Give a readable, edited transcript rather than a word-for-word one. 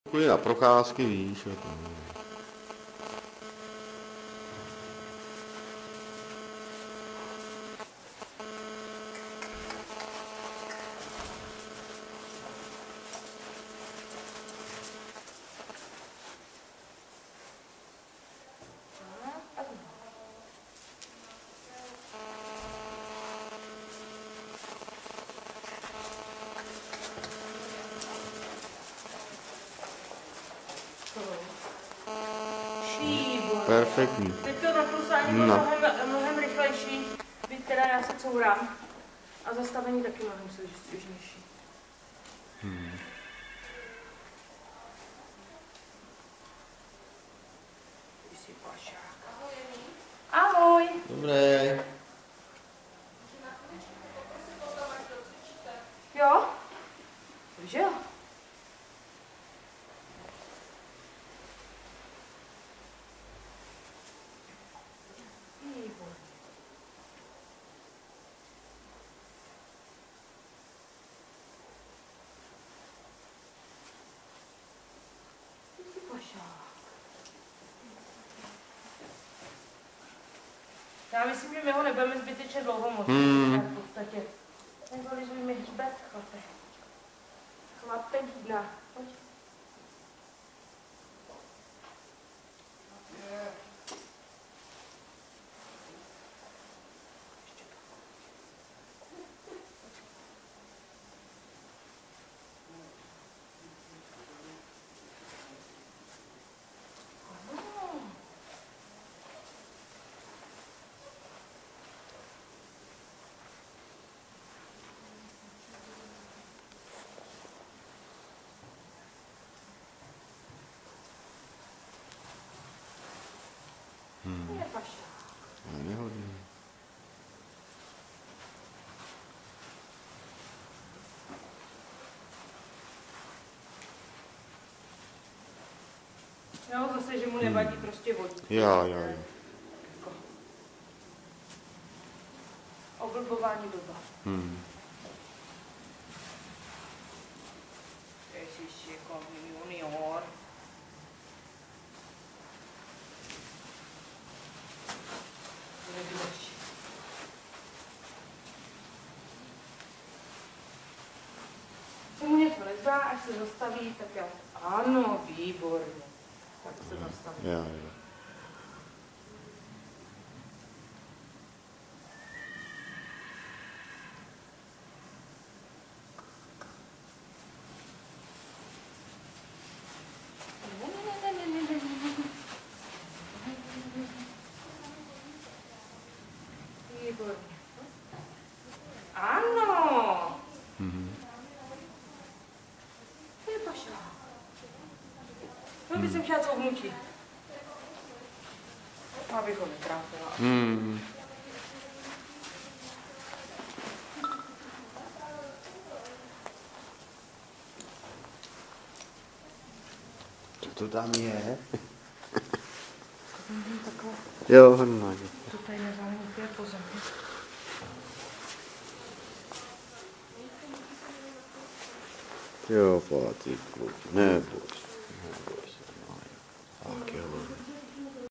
Chodí na procházky, víš, jako. Perfektní. Teď to nakluzání bylo mnohem rychlejší, byť teda já se courám. A zastavení taky mnohem svěžnější. Ty jsi pašák. Ahoj. Dobré. Jo? Že jo? Já myslím, že my ho nebudeme zbytečně dlouho moci. V podstatě. Nebolizuj mi hřbet, chlape. Chlape dna. Pojď. Nehodný. Jo, zase, že mu nevadí prostě vodit. Jo. Oblbování doba. Ježiši, jako junior. Se mu něco nezdá, až se zastaví, tak já, ano, výborně. Tak se zastaví. Jo. Výborně. Ano. To je paša. No by jsem chtěla couvnutí. Abych ho netrápila. Co to tam je? Takhle. Jo, hodně. To tady nezáleží úplně po zemi. Jo, Pátiku, nebuď.